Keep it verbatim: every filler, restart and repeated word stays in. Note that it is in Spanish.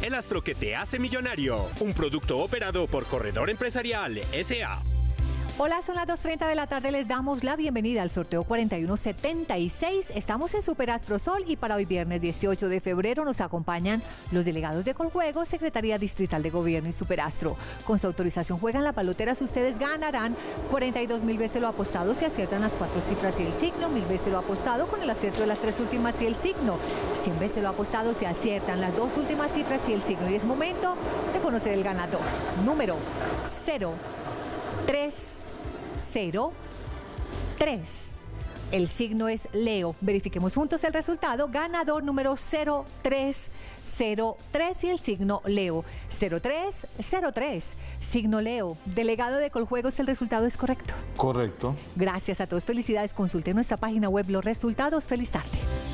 el astro que te hace millonario. Un producto operado por Corredor Empresarial S A Hola, son las dos y treinta de la tarde, les damos la bienvenida al sorteo cuarenta y uno setenta y seis. Estamos en Superastro Sol y para hoy viernes dieciocho de febrero nos acompañan los delegados de Coljuegos, Secretaría Distrital de Gobierno y Superastro. Con su autorización juegan las paloteras, ustedes ganarán cuarenta y dos mil veces lo apostado si aciertan las cuatro cifras y el signo, mil veces lo apostado con el acierto de las tres últimas y el signo, cien veces lo apostado si aciertan las dos últimas cifras y el signo. Y es momento de conocer el ganador. Número cero tres cero tres. El signo es Leo. Verifiquemos juntos el resultado. Ganador número cero tres cero tres y el signo Leo. cero tres cero tres. Signo Leo. Delegado de Coljuegos, ¿el resultado es correcto? Correcto. Gracias a todos. Felicidades. Consulte nuestra página web los resultados. Feliz tarde.